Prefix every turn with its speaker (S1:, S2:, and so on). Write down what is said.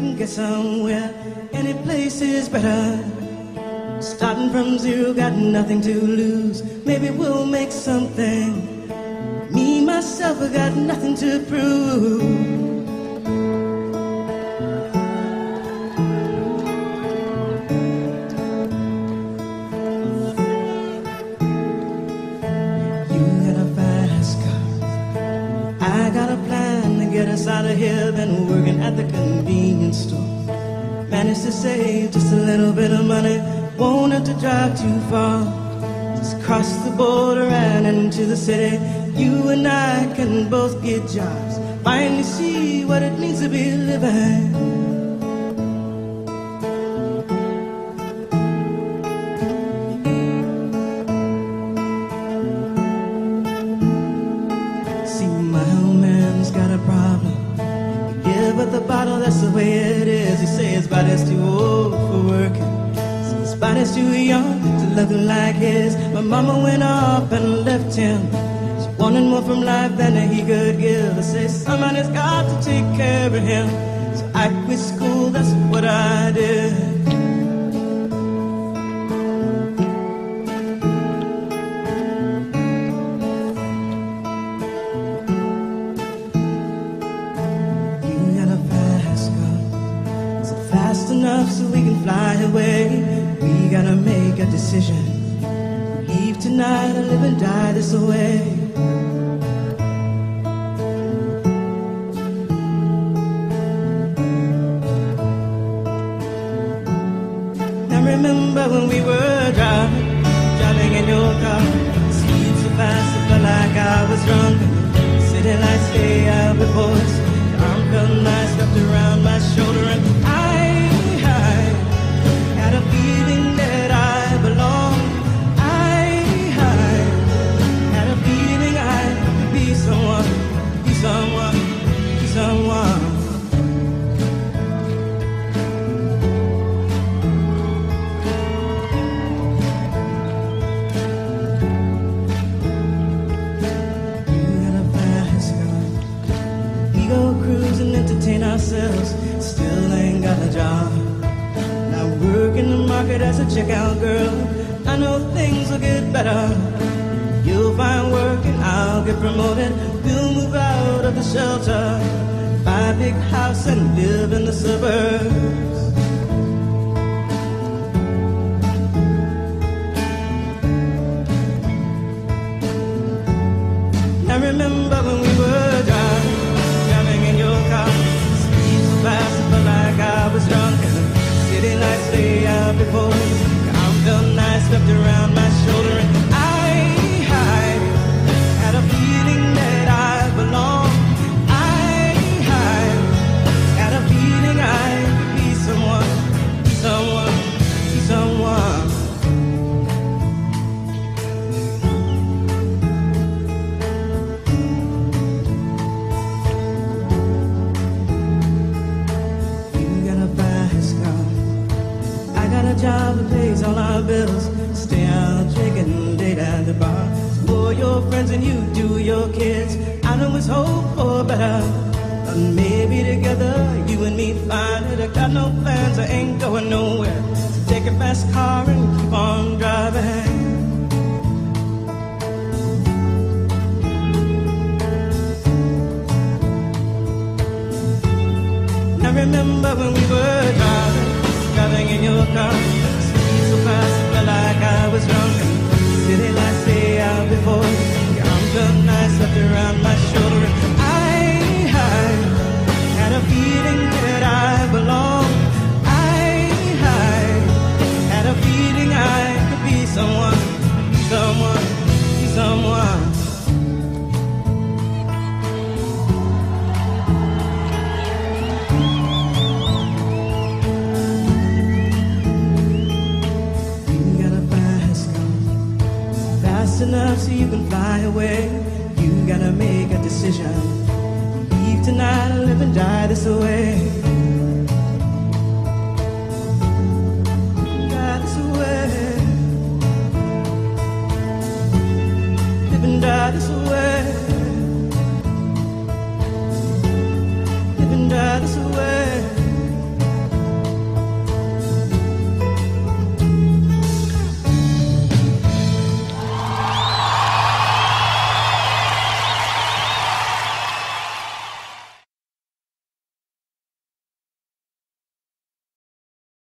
S1: can get somewhere. Any place is better. Starting from zero, got nothing to lose. Maybe we'll make something. Me, myself, I got nothing to prove. Out of here, been working at the convenience store. Managed to save just a little bit of money. Won't have to drive too far. Just cross the border and into the city. You and I can both get jobs. Finally see what it means to be living. See, my old man's got a problem. But the bottle, that's the way it is. He says his body's too old for working. So his body's too young to look like his. My mama went off and left him. She wanted more from life than he could give. I say somebody's got to take care of him. So I quit school, that's what I did. Enough so we can fly away. We gotta make a decision. Leave tonight or live and die this way. Now remember when we were driving in your car. Speed so fast it felt like I was drunk. City lights stay out before us. Your arm felt nice wrapped around my shoulder, and I had a feeling that I belonged. I had a feeling I could be someone, be someone, be someone. You got a fast car. We go cruise and entertain ourselves. Still ain't got a job. Work in the market as a checkout girl. I know things will get better. You'll find work and I'll get promoted. We'll move out of the shelter, buy a big house and live in the suburbs. Now remember when we were driving in your car. Speed so fast, I felt like I was drunk. City lights stay out before us. Your arm felt nice wrapped around my shoulder, and I had a feeling that I belonged. I had a feeling I could be someone, be someone, be someone. Job that pays all our bills. Stay out drinking late at the bar. For your friends and you do your kids. I know it's hope for better. But maybe together you and me find it. I got no plans, I ain't going nowhere. So take a fast car and keep on driving. Now remember when we were driving in your car. Speed so fast, it felt like I was drunk. City lights stay out before us. Your arm felt nice wrapped around my shoulder, and I had a feeling that I belonged. I had a feeling I could be someone, be someone, be someone. Enough so you can fly away. You gotta make a decision. Leave tonight or live and die this way.